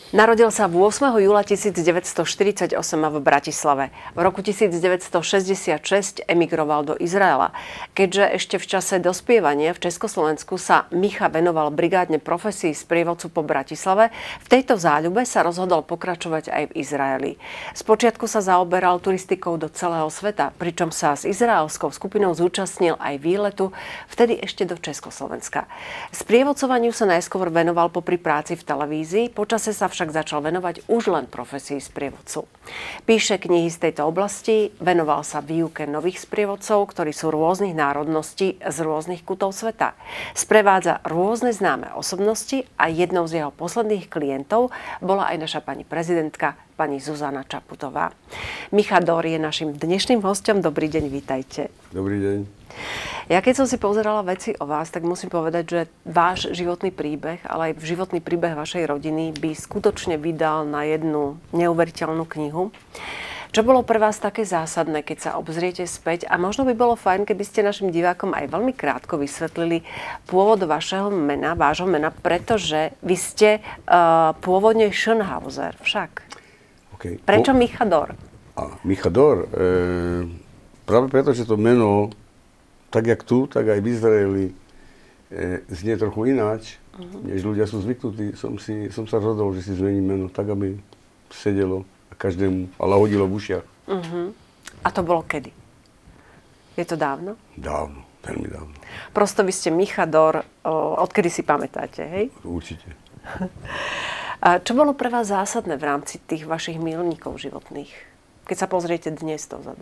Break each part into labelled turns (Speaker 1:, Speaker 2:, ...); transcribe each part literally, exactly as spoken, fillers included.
Speaker 1: Narodil sa ôsmeho júla tisícdeväťstoštyridsaťosem v Bratislave. V roku tisícdeväťstošesťdesiatšesť emigroval do Izraela. Keďže ešte v čase dospievania v Československu sa Micha venoval brigádne profesii sprievodcu po Bratislave, v tejto záľube sa rozhodol pokračovať aj v Izraeli. Spočiatku sa zaoberal turistikou do celého sveta, pričom sa s izraelskou skupinou zúčastnil aj výletu, vtedy ešte do Československa. Sprievodcovaniu sa najskôr venoval popri práci v televízii, počase sa však začal venovať už len profesii sprievodcu. Píše knihy z tejto oblasti, venoval sa výuke nových sprievodcov, ktorí sú rôznych národností z rôznych kútov sveta. Sprevádza rôzne známe osobnosti a jednou z jeho posledných klientov bola aj naša pani prezidentka, pani Zuzana Čaputová. Micha Dor je našim dnešným hosťom. Dobrý deň, vítajte.
Speaker 2: Dobrý deň.
Speaker 1: Ja keď som si pozerala veci o vás, tak musím povedať, že váš životný príbeh, ale aj životný príbeh vašej rodiny by skutočne vydal na jednu neuveriteľnú knihu. Čo bolo pre vás také zásadné, keď sa obzriete späť? A možno by bolo fajn, keby ste našim divákom aj veľmi krátko vysvetlili pôvod vašeho mena, vášho mena, pretože vy ste uh, pôvodne Schönhauser však.
Speaker 2: Okay.
Speaker 1: Prečo Micha Dor?
Speaker 2: A Micha Dor, e, práve preto, že to meno, tak jak tu, tak aj v Izraeli, e, znie trochu ináč, uh-huh. než ľudia sú zvyknutí. Som, si, som sa rozhodol, že si zmením meno tak, aby sedelo každému a lahodilo v ušiach.
Speaker 1: Uh-huh. A to bolo kedy? Je to dávno?
Speaker 2: Dávno, veľmi dávno.
Speaker 1: Prosto vy ste Micha Dor, o, odkedy si pamätáte, hej?
Speaker 2: Určite.
Speaker 1: A čo bolo pre vás zásadné v rámci tých vašich milníkov životných? Keď sa pozriete dnes dozadu.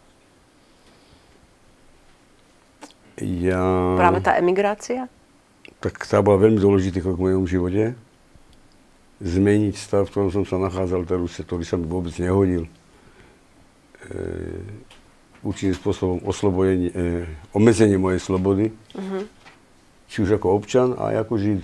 Speaker 2: Ja...
Speaker 1: Práve tá emigrácia?
Speaker 2: Tak tá bola veľmi dôležitý krok v mojom živote. Zmeniť stav, v ktorom som sa nachádzal, ktorý sa mi vôbec nehodil. E, určitým spôsobom oslobodenie, e, obmedzenie mojej slobody. Uh-huh. Či už ako občan, aj ako Žid.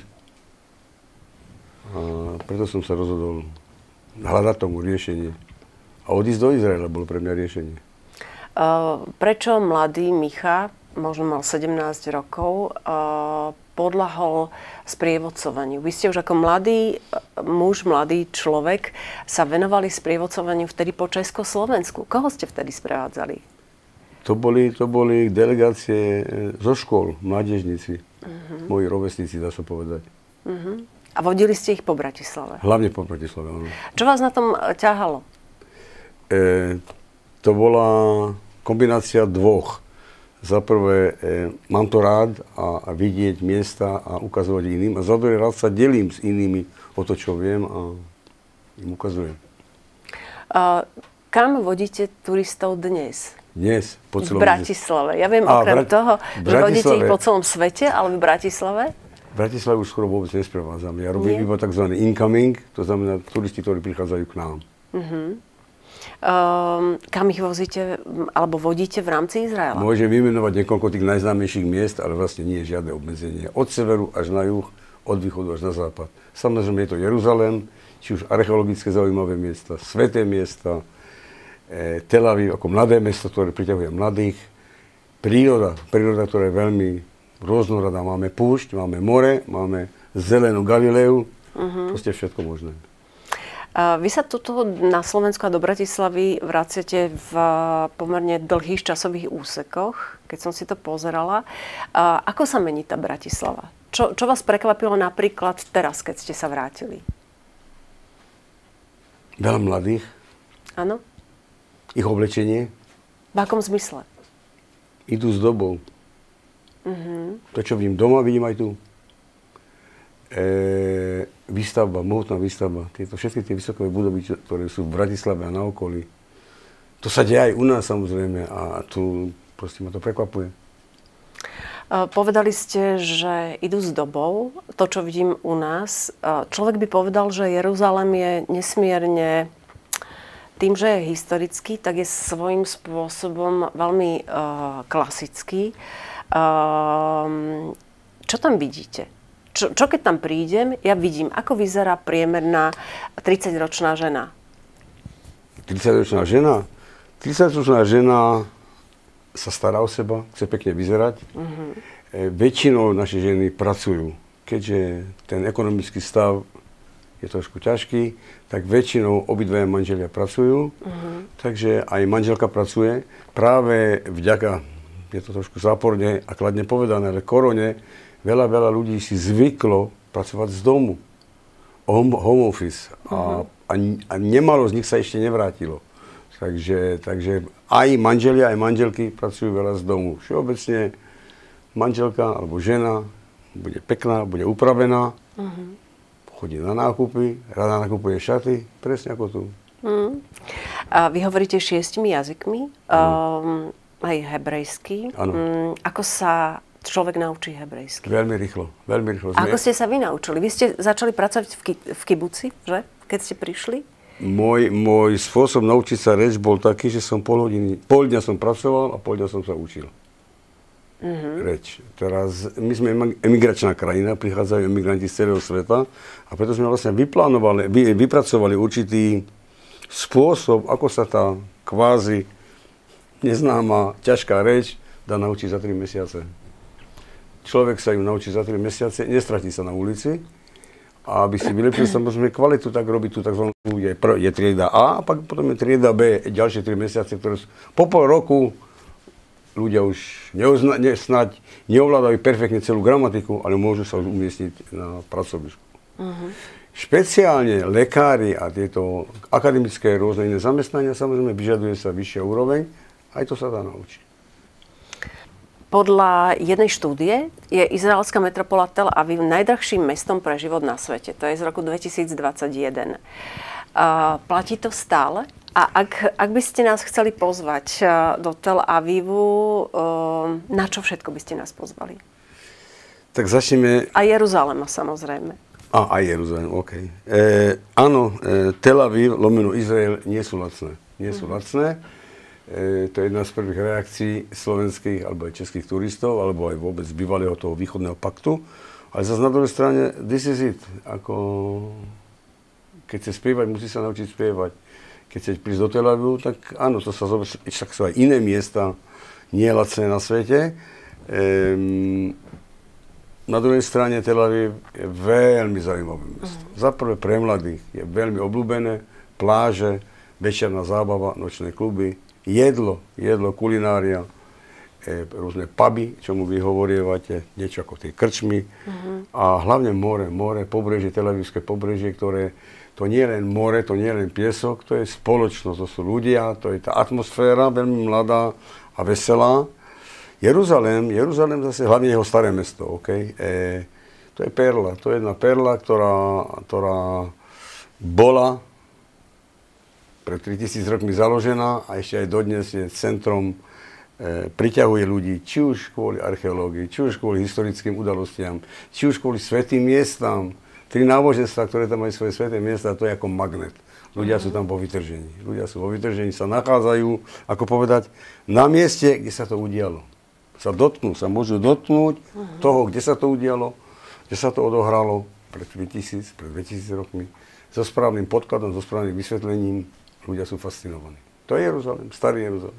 Speaker 2: A preto som sa rozhodol hľadať tomu riešenie. A odísť do Izraela bolo pre mňa riešenie.
Speaker 1: Uh, prečo mladý Micha, možno mal sedemnásť rokov, uh, podľahol sprievodcovaniu? Vy ste už ako mladý muž, mladý človek sa venovali sprievodcovaniu vtedy po Československu. Koho ste vtedy sprevádzali?
Speaker 2: To boli, to boli delegácie zo škôl, mládežníci. Uh-huh. Moji rovesníci, dá sa povedať.
Speaker 1: Uh-huh. A vodili ste ich po Bratislave?
Speaker 2: Hlavne po Bratislave, áno.
Speaker 1: Čo vás na tom ťahalo?
Speaker 2: E, to bola kombinácia dvoch. Za prvé, e, mám to rád a, a vidieť miesta a ukazovať iným. A za druhé, rád sa delím s inými o to, čo viem a im ukazujem.
Speaker 1: Uh, kam vodíte turistov dnes?
Speaker 2: Dnes, po celom...
Speaker 1: V Bratislave. Ja viem
Speaker 2: a,
Speaker 1: okrem
Speaker 2: Brat...
Speaker 1: toho, že
Speaker 2: Bratislave...
Speaker 1: vodíte ich po celom svete, ale v Bratislave?
Speaker 2: V Bratislave už skoro vôbec nesprevádzam. Ja robím Nie? iba tzv. Incoming, to znamená turisti, ktorí prichádzajú k nám. Uh-huh.
Speaker 1: Um, kam ich vozíte, alebo vodíte v rámci Izraela?
Speaker 2: Môžem vymenovať niekoľko tých najznámejších miest, ale vlastne nie je žiadne obmedzenie. Od severu až na juh, od východu až na západ. Samozrejme je to Jeruzalém, či už archeologické zaujímavé miesta, sväté miesta, e, Tel Aviv ako mladé mesto, ktoré priťahuje mladých. Príroda, príroda, ktorá je veľmi rôznorodá. Máme púšť, máme more, máme zelenú Galileu, uh-huh. proste všetko možné.
Speaker 1: Uh, vy sa tuto na Slovensku a do Bratislavy vraciate v pomerne dlhých časových úsekoch, keď som si to pozerala. Uh, ako sa mení tá Bratislava? Čo, čo vás prekvapilo napríklad teraz, keď ste sa vrátili?
Speaker 2: Veľa mladých. Áno. Ich oblečenie.
Speaker 1: V akom zmysle?
Speaker 2: Idú s dobou. Uh-huh. To, čo vidím doma, vidím aj tu. E, výstavba, mohutná výstavba. Tieto, všetky tie vysoké budovy, ktoré sú v Bratislave a na okolí. To sa deje aj u nás, samozrejme. A tu proste ma to prekvapuje.
Speaker 1: Uh, povedali ste, že idú s dobou. To, čo vidím u nás. Uh, človek by povedal, že Jeruzalém je nesmierne... Tým, že je historický, tak je svojím spôsobom veľmi uh, klasický. Uh, čo tam vidíte? Čo, čo keď tam prídem, ja vidím, ako vyzerá priemerná tridsaťročná žena.
Speaker 2: tridsaťročná žena? tridsaťročná žena sa stará o seba, chce pekne vyzerať. Uh-huh. E, väčšinou naše ženy pracujú, keďže ten ekonomický stav je trošku ťažký, tak väčšinou obidvaja manželia pracujú, uh-huh. takže aj manželka pracuje. Práve vďaka, je to trošku záporne a kladne povedané, ale korone, veľa, veľa ľudí si zvyklo pracovať z domu. Home, home office. Uh-huh. A, a, a nemalo z nich sa ešte nevrátilo. Takže, takže aj manželia, aj manželky pracujú veľa z domu. Všeobecne manželka alebo žena bude pekná, bude upravená, uh-huh. chodí na nákupy, rada nakupuje šaty, presne ako tu.
Speaker 1: Uh-huh. A vy hovoríte šiestimi jazykmi, uh-huh. um, aj hebrejsky. Um, ako sa človek naučí hebrejsky?
Speaker 2: Veľmi rýchlo, veľmi rýchlo.
Speaker 1: Ako ste sa vy naučili? Vy ste začali pracovať v, ki- v kibuci, že? Keď ste prišli?
Speaker 2: Môj, môj spôsob naučiť sa reč bol taký, že som pol hodiny, pol dňa som pracoval a pol dňa som sa učil. Uh-huh. Reč. Teraz, my sme emigračná krajina, prichádzajú emigranti z celého sveta a preto sme vlastne vyplánovali, vy, vypracovali určitý spôsob, ako sa tá kvázi neznáma, ťažká reč dá naučiť za tri mesiace. Človek sa ju naučí za tri mesiace, nestratí sa na ulici. A aby si vylepšil samozrejme kvalitu, tak robí tu tzv. Je, je trieda A, a potom je trieda B, ďalšie tri mesiace, ktoré sú po pol roku ľudia už neozna, ne, snáď neovládajú perfektne celú gramatiku, ale môžu sa už umiestniť na pracovisku. Uh-huh. Špeciálne lekári a tieto akademické rôzne iné zamestnania, samozrejme vyžaduje sa vyššia úroveň, aj to sa dá naučiť. Podľa
Speaker 1: jednej štúdie je izraelská metropola Tel Aviv najdrahším mestom pre život na svete. To je z roku dvetisícdvadsaťjeden. Uh, platí to stále? A ak, ak by ste nás chceli pozvať do Tel Avivu, uh, na čo všetko by ste nás pozvali?
Speaker 2: Tak začneme...
Speaker 1: A Jeruzalema, samozrejme.
Speaker 2: A, a Jeruzalem, OK. E, áno, e, Tel Aviv, lomeno Izrael, nie sú lacné. Nie sú uh-huh. lacné. E, to je jedna z prvých reakcií slovenských alebo aj českých turistov, alebo aj vôbec bývalého toho východného paktu. Ale zase na druhej strane, this is it. Ako, keď chce spievať, musí sa naučiť spievať. Keď chce prísť do Tel Avivu, tak áno, to sa zoberie, však sú aj iné miesta, nie lacné na svete. E, na druhej strane Tel Aviv je veľmi zaujímavé mesto. Uh-huh. Za prvé pre mladých je veľmi obľúbené, pláže, večerná zábava, nočné kluby. Jedlo, jedlo, kulinária, e, rôzne puby, čomu vy hovorievate, niečo ako tie krčmy. Uh-huh. A hlavne more, more, pobrežie, Tel Avivské pobrežie, ktoré, to nie je len more, to nie je len piesok, to je spoločnosť, to sú ľudia, to je tá atmosféra, veľmi mladá a veselá. Jeruzalém, Jeruzalém zase, hlavne jeho staré mesto, OK? E, to je perla, to je jedna perla, ktorá, ktorá bola pred tritisíc rokmi založená a ešte aj dodnes je centrom, e, priťahuje ľudí, či už kvôli archeológii, či už kvôli historickým udalostiam, či už kvôli svätým miestam. Tri náboženstva, ktoré tam majú svoje sväté miesta, to je ako magnet. Ľudia sú tam vo vytržení. Ľudia sú vo vytržení, sa nachádzajú, ako povedať, na mieste, kde sa to udialo. Sa dotknú, sa môžu dotknúť uh-huh. toho, kde sa to udialo, kde sa to odohralo pred tritisíc, pred dvetisíc rokmi, so správnym podkladom, so správnym vysvetlením. Ľudia sú fascinovaní. To je Jeruzalém, starý Jeruzalém.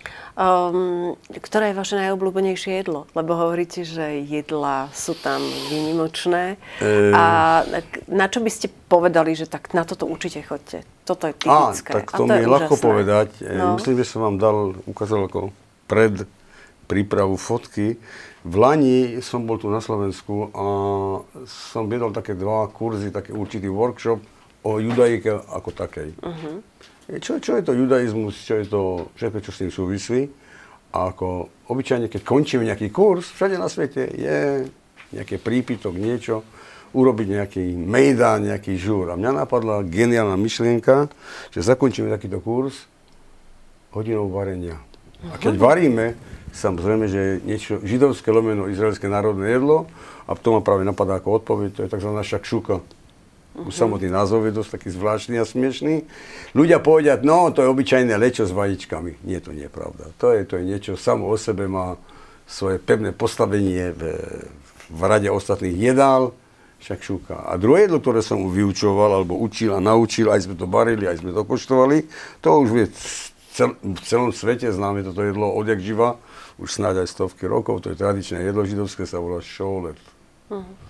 Speaker 1: Um, ktoré je vaše najobľúbenejšie jedlo? Lebo hovoríte, že jedlá sú tam výnimočné. E... A na čo by ste povedali, že tak na toto určite chodte? Toto je typické.
Speaker 2: Á, tak to, to mi je ľahko povedať. No. Myslím, že som vám dal, ukázal ako pred prípravu fotky. V Lani som bol tu na Slovensku a som viedol také dva kurzy, taký určitý workshop o judaike ako takej. Uh-huh. Čo, čo je to judaizmus, čo je to všetko, čo s tým súvislí. A ako obyčajne, keď končíme nejaký kurz, všade na svete je nejaký prípitok, niečo, urobiť nejaký mejdán, nejaký žúr. A mňa napadla geniálna myšlienka, že zakončíme takýto kurz hodinou varenia. A keď varíme, samozrejme, že je niečo židovské lomeno izraelské národné jedlo, a to ma práve napadá ako odpoveď, to je tzv. Šakšuka. Uh-huh. Už samotný názov je dosť taký zvláštny a smiešný. Ľudia povedia, no to je obyčajné lečo s vajíčkami. Nie, to nie je pravda. To je, to je niečo, samo o sebe má svoje pevné postavenie v, v rade ostatných jedál, šakšuka. A druhé jedlo, ktoré som vyučoval, alebo učil a naučil, aj sme to varili, aj sme to koštovali, to už je cel, v celom svete známe toto jedlo odjak živa, už snáď aj stovky rokov, to je tradičné jedlo židovské, sa volá šolet. Uh-huh.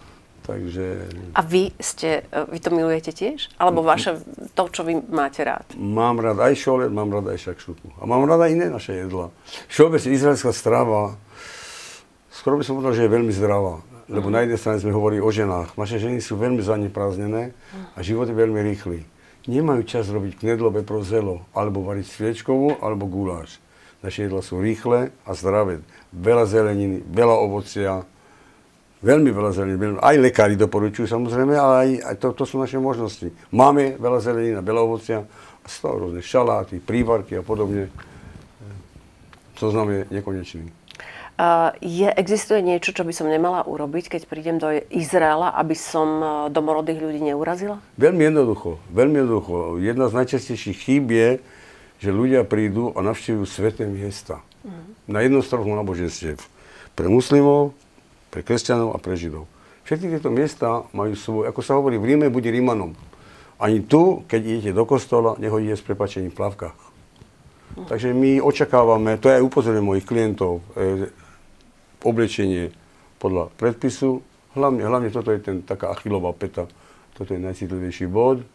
Speaker 2: Takže...
Speaker 1: A vy ste, vy to milujete tiež? Alebo vaše, to, čo vy máte rád?
Speaker 2: Mám rád aj šolet, mám rád aj šakšuku. A mám rád aj iné naše jedlá. Všeobecne izraelská strava, skoro by som povedal, že je veľmi zdravá. Lebo mm. na jednej strane sme hovorili o ženách. Naše ženy sú veľmi zaneprázdnené a život je veľmi rýchly. Nemajú čas robiť knedlo, bepro, zelo, alebo variť sviečkovú, alebo guláš. Naše jedlá sú rýchle a zdravé. Veľa zeleniny, veľa ovocia, veľmi veľa zeleniny. Aj lekári doporučujú samozrejme, ale aj, aj to, to sú naše možnosti. Máme veľa zeleniny, veľa ovocia, a z toho rôzne šaláty, prívarky a podobne. Zoznam je nekonečný.
Speaker 1: Uh, je, existuje niečo, čo by som nemala urobiť, keď prídem do Izraela, aby som domorodých ľudí neurazila? Veľmi jednoducho.
Speaker 2: Veľmi jednoducho. Jedna z najčastejších chýb je, že ľudia prídu a navštevujú sväté miesta. Uh-huh. Na jednostrannom náboženstve. Pre muslimov, pre kresťanov a pre židov. Všetky tieto miesta majú svoj, ako sa hovorí, v Ríme bude Rímanom. Ani tu, keď idete do kostola, nehodíte s prepáčením v plavkách. Uh-huh. Takže my očakávame, to je aj upozorenie mojich klientov, e, oblečenie podľa predpisu. Hlavne, hlavne toto je ten, taká Achillová päta. Toto je najcitlivejší bod.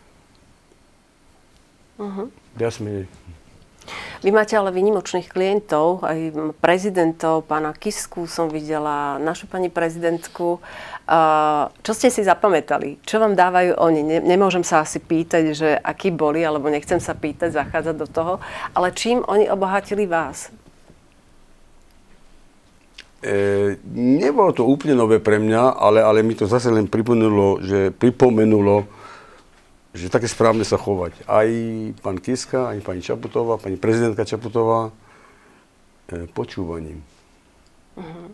Speaker 2: Uh-huh. Viac menej.
Speaker 1: Vy máte ale výnimočných klientov, aj prezidentov, pána Kisku som videla, našu pani prezidentku. Čo ste si zapamätali? Čo vám dávajú oni? Nemôžem sa asi pýtať, že akí boli, alebo nechcem sa pýtať, zachádzať do toho, ale čím oni obohatili vás?
Speaker 2: E, nebolo to úplne nové pre mňa, ale, ale mi to zase len pripomenulo, že, pripomenulo, že také správne sa chovať. Aj pán Kiska, aj pani Čaputová, pani prezidentka Čaputová, e, počúvaním. Uh-huh.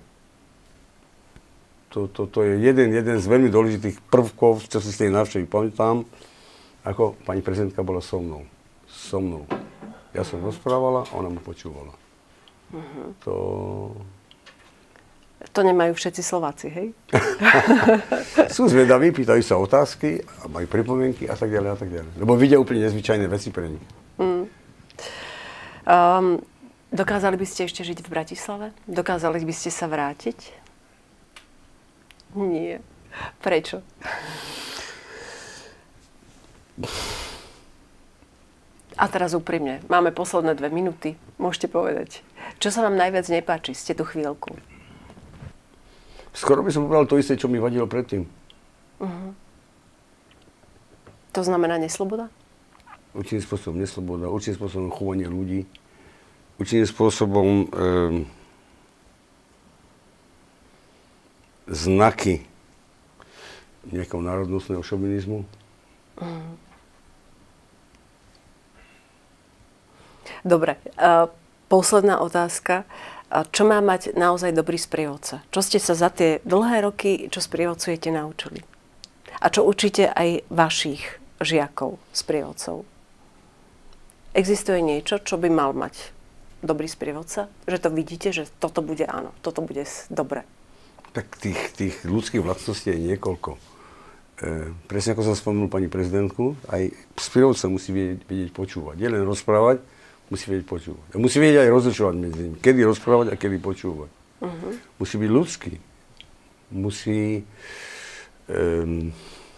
Speaker 2: To, to, to je jeden, jeden z veľmi dôležitých prvkov, čo si z tej návštevy pamätám, ako pani prezidentka bola so mnou. So mnou. Ja som rozprávala a ona ma počúvala. Uh-huh. To...
Speaker 1: To nemajú všetci Slováci, hej?
Speaker 2: Sú zvedaví, pýtajú sa otázky, a majú pripomienky a tak ďalej a tak ďalej. Lebo vidia úplne nezvyčajné veci pre nich. Mm.
Speaker 1: Um, dokázali by ste ešte žiť v Bratislave? Dokázali by ste sa vrátiť? Nie. Prečo? A teraz úprimne. Máme posledné dve minúty. Môžete povedať. Čo sa vám najviac nepáči? Ste tu chvíľku.
Speaker 2: Skoro by som povedal to isté, čo mi vadilo predtým. Uh-huh.
Speaker 1: To znamená nesloboda?
Speaker 2: Určitým spôsobom nesloboda, určitým spôsobom chovanie ľudí, určitým spôsobom e, znaky nejakého národnostného šovinizmu. Uh-huh.
Speaker 1: Dobre. Uh, posledná otázka. Čo má mať naozaj dobrý sprievodca? Čo ste sa za tie dlhé roky, čo sprievodcujete, naučili? A čo učíte aj vašich žiakov, sprievodcov? Existuje niečo, čo by mal mať dobrý sprievodca? Že to vidíte, že toto bude áno, toto bude dobre.
Speaker 2: Tak tých, tých ľudských vlastností je niekoľko. E, presne ako som spomenul pani prezidentku, aj sprievodca musí vedieť, vedieť počúvať. Nie len rozprávať, musí vedieť počúvať. A musí vedieť aj rozlišovať medzi nimi. Kedy rozprávať a kedy počúvať. Uh-huh. Musí byť ľudský. Musí, um,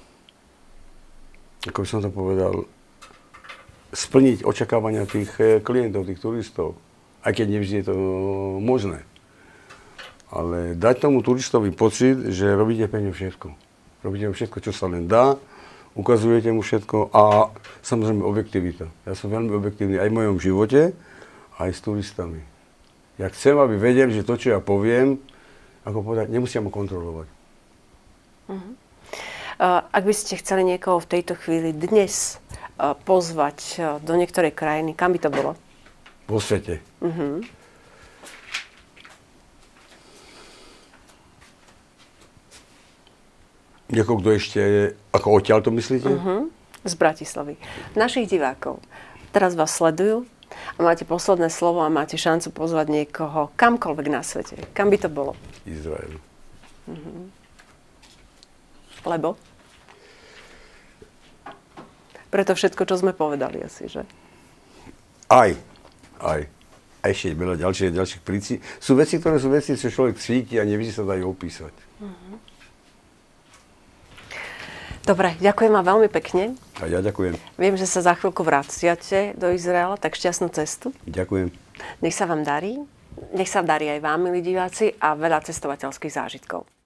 Speaker 2: ako by som to povedal, splniť očakávania tých klientov, tých turistov. Aj keď nevždy je to možné. Ale dať tomu turistovi pocit, že robíte pre ňu všetko. Robíte všetko, čo sa len dá. Ukazujete mu všetko a samozrejme objektivita. Ja som veľmi objektívny aj v mojom živote, aj s turistami. Ja chcem, aby vedeli, že to, čo ja poviem, ako povedať, nemusia ma kontrolovať.
Speaker 1: Uh-huh. Uh, ak by ste chceli niekoho v tejto chvíli dnes uh, pozvať uh, do niektorej krajiny, kam by to bolo?
Speaker 2: Vo svete.
Speaker 1: Uh-huh.
Speaker 2: Niekoho, kto ešte je, ako odtiaľ to myslíte?
Speaker 1: Uh-huh. Z Bratislavy. Našich divákov. Teraz vás sledujú a máte posledné slovo a máte šancu pozvať niekoho kamkoľvek na svete. Kam by to bolo?
Speaker 2: Izrael.
Speaker 1: Uh-huh. Lebo? Preto všetko, čo sme povedali asi, že?
Speaker 2: Aj. Aj. A ešte veľa ďalších, ďalších príci. Sú veci, ktoré sú veci, čo človek cíti a nevždy sa dajú opísať. Uh-huh.
Speaker 1: Dobre, ďakujem vám veľmi pekne.
Speaker 2: A ja ďakujem.
Speaker 1: Viem, že sa za chvíľku vraciate do Izraela, tak šťastnú cestu.
Speaker 2: Ďakujem.
Speaker 1: Nech sa vám darí. Nech sa darí aj vám, milí diváci, a veľa cestovateľských zážitkov.